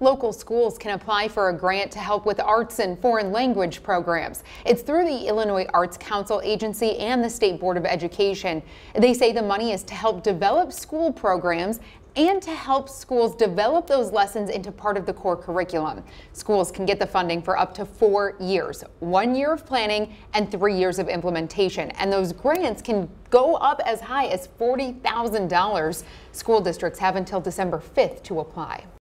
Local schools can apply for a grant to help with arts and foreign language programs. It's through the Illinois Arts Council Agency and the State Board of Education. They say the money is to help develop school programs and to help schools develop those lessons into part of the core curriculum. Schools can get the funding for up to 4 years, 1 year of planning and 3 years of implementation. And those grants can go up as high as $40,000. School districts have until December 5th to apply.